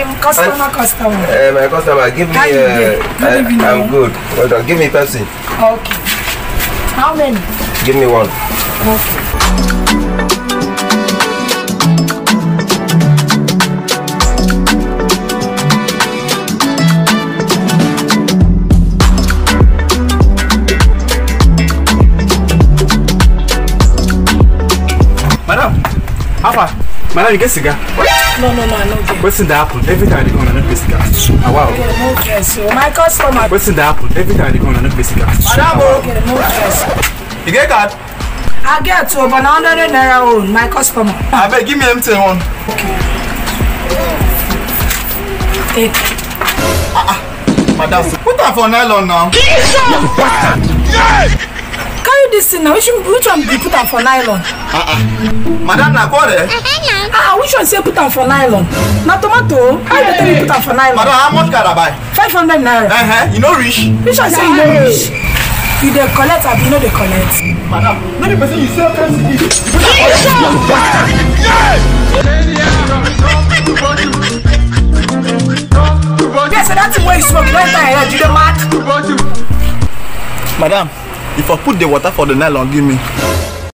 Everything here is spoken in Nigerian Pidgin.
Customer. My customer, give me. I'm good. Hold on, give me Pepsi. Okay. How many? Give me one. Okay. Madam, how far? Madam, you get cigar? No, I don't get. What's in the apple? Every time they come, I don't get cigar. Wow. Okay, no stress. So my customer. What's in the apple? Every time they come, I don't get cigar. Madam, okay, no stress. You get card? I get to over 100 naira own. My customer. I bet give me empty one. Okay. Take. Madam, put that for nylon now. Carry this thing now. Which one do you put on for nylon? Madam, na go there. Which one say put on for nylon? Na tomato. How you tell me put on for nylon? Madam, how much can I buy? 500 naira. You know rich. Which one say you know rich? You dey collect or you know dey collect? Madam, no be person you sell fancy. Yes, so that's the way you smoke. You don't enter here. You dey mad? Madam, if I put the water for the nylon, give me.